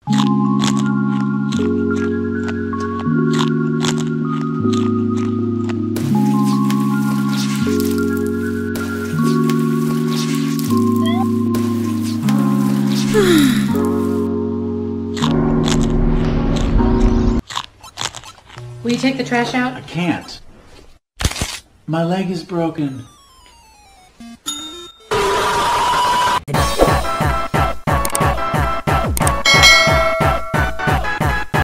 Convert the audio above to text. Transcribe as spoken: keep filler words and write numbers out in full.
Will you take the trash out? I can't. My leg is broken.